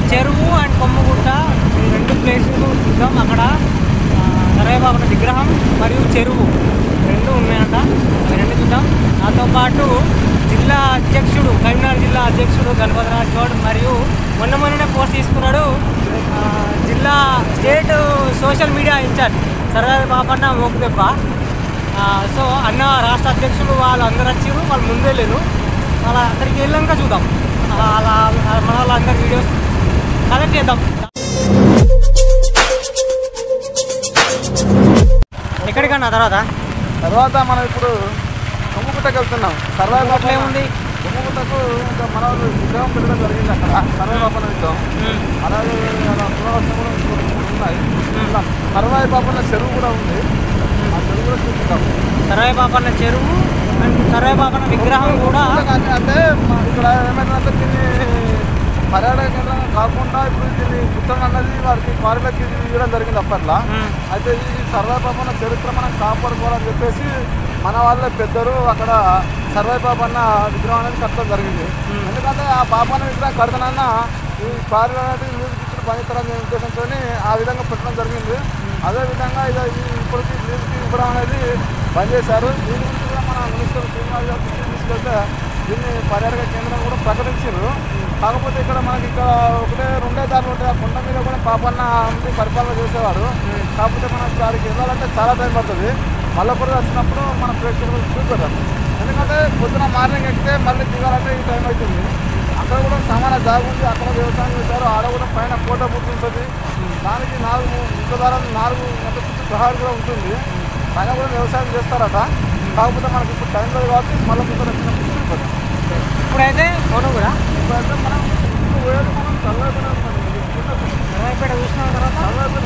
చెరువు అండ్ కొమ్ముగుట్ట ఈ రెండు ప్లేసులు చూద్దాం. అక్కడ సర్వేపాపన్న విగ్రహం మరియు చెరువు రెండు ఉన్నాయంట, అవి రెండు చూద్దాం. నాతో పాటు జిల్లా అధ్యక్షుడు, కరీంనగర్ జిల్లా అధ్యక్షుడు గణపతిరాజ్ గౌడ్ మరియు మొన్ననే పోస్ట్ తీసుకున్నాడు జిల్లా state social media incharge Sarvai Papanna Mokudebba. So అన్న రాష్ట్ర అధ్యక్షులు వాళ్ళు అందరు వచ్చారు, వాళ్ళు ముందు వెళ్ళారు. వాళ్ళ అక్కడికి వెళ్ళాక చూద్దాం, అలా మన వాళ్ళందరి వీడియోస్ కలెక్ట్ చేద్దాం. ఎక్కడికన్నా తర్వాత మనం ఇప్పుడు కొమ్ముగుట్టకు వెళ్తున్నాం. సర్వేపాపన ఏముంది, కొమ్ముగుట్టకు ఇంకా మన విగ్రహం పెట్టడం జరిగింది అక్కడ, సర్వేపాపన విగ్రహం. అలాగే ఉన్నాయి, సర్వేపాపన చెరువు కూడా ఉంది, ఆ చెరువు కూడా చూస్తున్నాం. సర్వేపాపన్న చెరువు అండ్ సర్వేపాపన్న విగ్రహం కూడా. అంటే ఇక్కడ ఏమైందంటే దీన్ని పర్యాటక కేంద్రం కాకుండా ఇప్పుడు దీన్ని గుట్టం అన్నది వారికి క్వారీలకి ఇవ్వడం జరిగింది అప్పట్లో. అయితే ఈ సర్వేపాపన్న చరిత్ర మనం కాపాడుకోవాలని చెప్పేసి మన వాళ్ళే పెద్దలు అక్కడ సర్వేపాపన్న విగ్రహం అనేది కట్టడం జరిగింది. ఎందుకంటే ఆ పాపన్న విగ్రహం కడతానన్న ఈ క్వారీలు అనేది లీజుకి ఇచ్చిన పనితరని ఉద్దేశంతో ఆ విధంగా పెట్టడం జరిగింది. అదేవిధంగా ఇప్పటికి లీజుకి ఇవ్వడం అనేది బంద్ చేశారు. దీని గురించి కూడా మన మినిస్టర్ శ్రీనివాస్ గారు తీసుకెళ్తే దీన్ని పర్యాటక కేంద్రం కూడా ప్రకటించారు. కాకపోతే ఇక్కడ మనకి ఇక్కడ రెండే దారులు ఉంటాయి. ఆ కొండ మీద కూడా పాపన్న ఉండి పరిపాలన చేసేవాడు. కాకపోతే మనకి వారికి వెళ్ళాలంటే చాలా టైం పడుతుంది. మల్లపురం వచ్చినప్పుడు మన ప్రేక్షకులు చూపెడతాం. ఎందుకంటే పొద్దున మార్నింగ్ ఎక్కితే మళ్ళీ దిగాలంటే ఈ టైం అవుతుంది. అక్కడ కూడా సమాన జాగు ఉంది, అక్కడ వ్యవసాయం చేశారు. ఆడ కూడా పైన కోట బుద్ధి ఉంటుంది, దానికి 4 గంటల చుట్టూ ప్రహారీ కూడా ఉంటుంది. పైన కూడా వ్యవసాయం చేస్తారట. కాకపోతే మనకి ఇప్పుడు టైం లేదు కాబట్టి మల్లపురం వచ్చినప్పుడు చూపెడతాం. ఇప్పుడైతే మనం కూడా ఇప్పుడైతే మనం సర్వేపేట చూసిన తర్వాత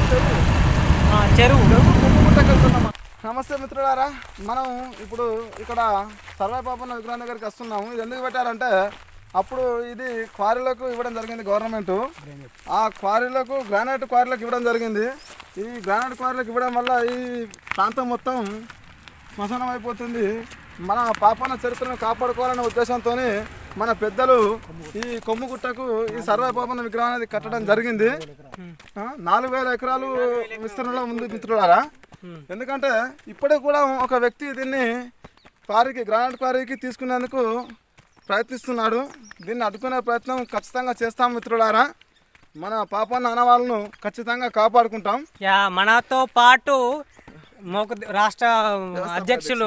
చెరువు కొమ్ముగుట్టకు వెళ్తున్నాం. నమస్తే మిత్రులారా, మనం ఇప్పుడు ఇక్కడ సర్వేపాపన్న విగ్రహం దగ్గరికి వస్తున్నాము. ఇది ఎందుకు పెట్టారంటే అప్పుడు ఇది క్వారీలకు ఇవ్వడం జరిగింది గవర్నమెంట్. ఆ క్వారీలకు గ్రానైట్ క్వారీలకు ఇవ్వడం జరిగింది. ఈ గ్రానైట్ క్వారీలకు ఇవ్వడం వల్ల ఈ ప్రాంతం మొత్తం శ్మశానం అయిపోతుంది. మన పాపన్న చరిత్రను కాపాడుకోవాలనే ఉద్దేశంతో మన పెద్దలు ఈ కొమ్ముగుట్టకు ఈ సర్వేపాపన్న విగ్రహం అనేది కట్టడం జరిగింది. 4000 ఎకరాలు విస్తరణలో ఉంది మిత్రులారా. ఎందుకంటే ఇప్పటికి కూడా ఒక వ్యక్తి దీన్ని గ్రానైట్ క్వారీకి తీసుకునేందుకు ప్రయత్నిస్తున్నాడు. దీన్ని అడ్డుకునే ప్రయత్నం ఖచ్చితంగా చేస్తాం మిత్రులారా. మన పాపన్న ఆనవాళ్ళను ఖచ్చితంగా కాపాడుకుంటాం. మనతో పాటు రాష్ట్ర అధ్యక్షులు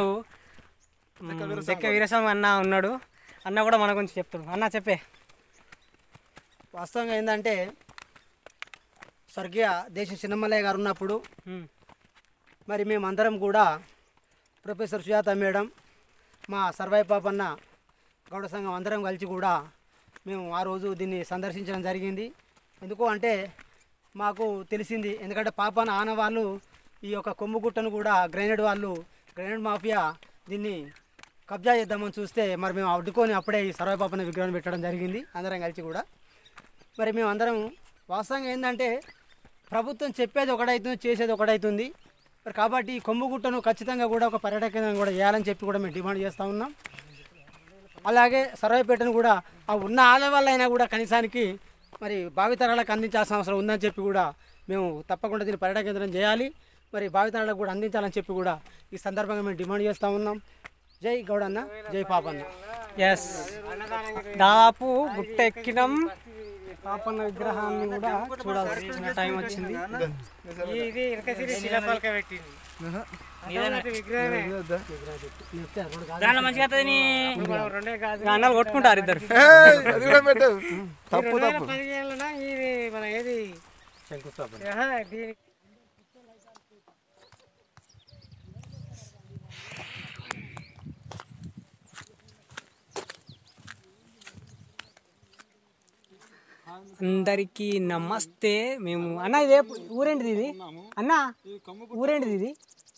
చెక్క వీరస్వామి అన్న ఉన్నాడు. అన్న కూడా మన గురించి చెప్తాడు. అన్న చెప్పే. వాస్తవంగా ఏంటంటే స్వర్గీయ దేశం చిన్నమల్లయ్య గారు ఉన్నప్పుడు మరి మేమందరం కూడా ప్రొఫెసర్ సుజాత మేడం, మా సర్వేపాపన్న గౌడ సంఘం అందరం కలిసి కూడా మేము ఆ రోజు దీన్ని సందర్శించడం జరిగింది. ఎందుకు అంటే మాకు తెలిసింది, ఎందుకంటే పాపన్న ఆనవాళ్ళు ఈ యొక్క కొమ్ముగుట్టను కూడా గ్రైనేడ్ మాఫియా దీన్ని కబ్జా చేద్దామని చూస్తే మరి మేము అడ్డుకొని అప్పుడే ఈ సర్వేపాపన్న విగ్రహం పెట్టడం జరిగింది అందరం కలిసి కూడా. మరి మేము అందరం వాస్తవంగా ఏంటంటే ప్రభుత్వం చెప్పేది ఒకటవుతుంది, చేసేది ఒకటవుతుంది. మరి కాబట్టి ఈ కొమ్ముగుట్టను ఖచ్చితంగా కూడా ఒక పర్యాటక కేంద్రం కూడా చేయాలని చెప్పి కూడా మేము డిమాండ్ చేస్తూ ఉన్నాం. అలాగే సర్వేపేటను కూడా ఆ ఉన్న ఆలవాళ్ళైనా కూడా కనీసానికి మరి భావితరాలకు అందించాల్సిన అవసరం ఉందని చెప్పి కూడా మేము తప్పకుండా దీన్ని పర్యాటక కేంద్రం చేయాలి, మరి భావితరాలకు కూడా అందించాలని చెప్పి కూడా ఈ సందర్భంగా మేము డిమాండ్ చేస్తూ ఉన్నాం. జై గౌడన్న, జై పాపన్న. ఎస్, దాదాపు గుట్ట ఎక్కినాం. పాపన్న విగ్రహాన్ని కూడా చూడాల్సిన టైం వచ్చింది. కొట్టుకుంటారు ఇద్దరు. అందరికీ నమస్తే. మేము అన్న ఇదే ఊరేంటిది ఇది? అన్న ఊరేంటిది ఇది?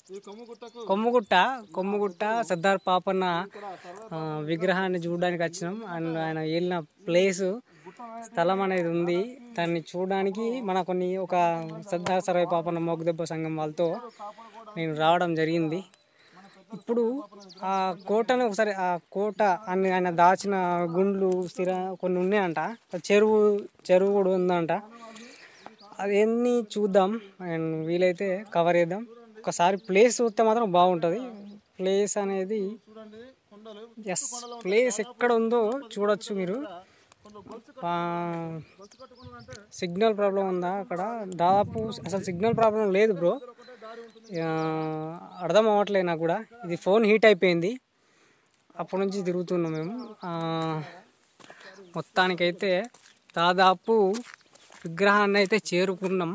కొమ్ముగుట్ట సర్దార్ పాపన్న విగ్రహాన్ని చూడడానికి వచ్చినాం. అండ్ ఆయన వెళ్ళిన ప్లేసు స్థలం అనేది ఉంది. దాన్ని చూడడానికి మన ఒక సర్దార్ సర్వే పాపన్న మోకుదెబ్బ సంఘం వాళ్ళతో నేను రావడం జరిగింది. ఇప్పుడు ఆ కోటను ఒకసారి ఆ కోట అని ఆయన దాచిన గుండ్లు స్థిర కొన్ని ఉన్నాయంట. చెరువు కూడా ఉందంట. అవన్నీ చూద్దాం అండ్ వీలైతే కవర్ చేద్దాం. ఒకసారి ప్లేస్ చూస్తే మాత్రం బాగుంటుంది. ప్లేస్ అనేది ఎస్ ప్లేస్ ఎక్కడ ఉందో చూడొచ్చు మీరు. సిగ్నల్ ప్రాబ్లం ఉందా అక్కడ? దాదాపు అసలు సిగ్నల్ ప్రాబ్లం లేదు బ్రో. అర్థం అవ్వట్లేదు నాకు కూడా. ఇది ఫోన్ హీట్ అయిపోయింది, అప్పటి నుంచి తిరుగుతున్నాం మేము. మొత్తానికైతే దాదాపు విగ్రహాన్ని అయితే చేరుకున్నాం.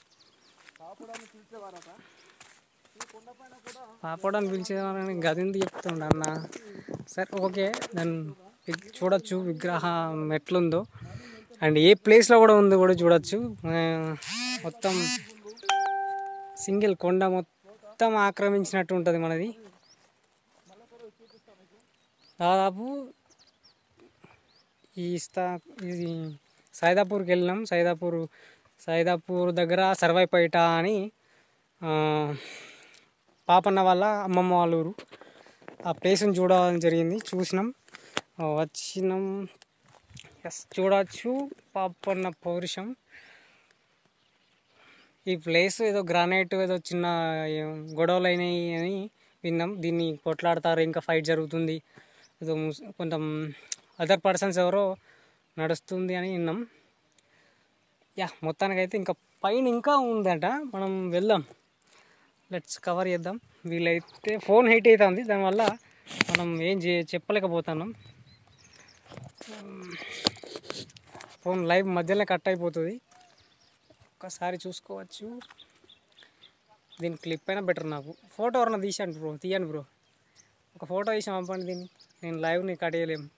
పాపడాన్ని పిలిచేవారని గదింది చెప్తుండ అన్న. సరే ఓకే, దాన్ని చూడొచ్చు విగ్రహం ఎట్లుందో అండ్ ఏ ప్లేస్లో కూడా ఉందో కూడా చూడొచ్చు. మొత్తం సింగిల్ కొండ మొత్తం ఆక్రమించినట్టు ఉంటుంది మనది. దాదాపు ఇది సైదాపూర్కి వెళ్ళినాం. సైదాపూర్ దగ్గర సర్వాయిపేట అని పాపన్న వాళ్ళ అమ్మమ్మ వాళ్ళ ఊరు. ఆ ప్లేస్ని చూడాలని జరిగింది, చూసినాం, వచ్చినాం. ఎస్ చూడవచ్చు పాపన్న పౌరుషం. ఈ ప్లేస్ ఏదో గ్రానైట్ ఏదో చిన్న గొడవలు అయినాయి అని విన్నాం. దీన్ని కొట్లాడతారు, ఇంకా ఫైట్ జరుగుతుంది, ఏదో కొంచెం అదర్ పర్సన్స్ ఎవరో నడుస్తుంది అని విన్నాం. యా మొత్తానికైతే ఇంకా పైన ఇంకా ఉందంట, మనం వెళ్దాం, లెట్స్ కవర్ చేద్దాం. వీలైతే ఫోన్ హీట్ అవుతుంది, దానివల్ల మనం ఏం చెప్పలేకపోతున్నాం. ఫోన్ లైవ్ మధ్యలో కట్ అయిపోతుంది, ఒక్కసారి చూసుకోవచ్చు. దీని క్లిప్ అయినా బెటర్. నాకు ఫోటో ఎవరన్నా తీయండి బ్రో, ఒక ఫోటో తీసి పంపండి దీన్ని. నేను లైవ్ని కట్ చేయలేము.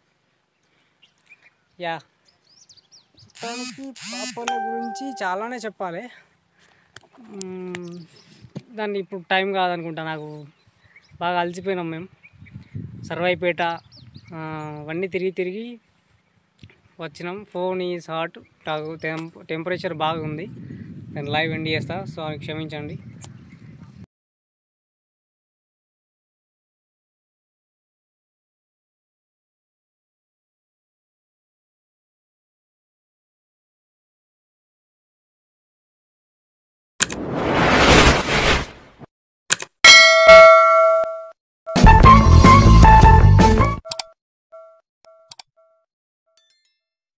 యా మొత్తానికి పాపన్న గురించి చాలానే చెప్పాలి. దాన్ని ఇప్పుడు టైం కాదనుకుంటా, నాకు బాగా అలసిపోయినాం మేము. సర్వాయిపేట అవన్నీ తిరిగి వచ్చినాం. ఫోన్ ఈజ్ హాట్, టెంపరేచర్ బాగా ఉంది. నేను లైవ్ ఎండ్ చేస్తా, సో క్షమించండి.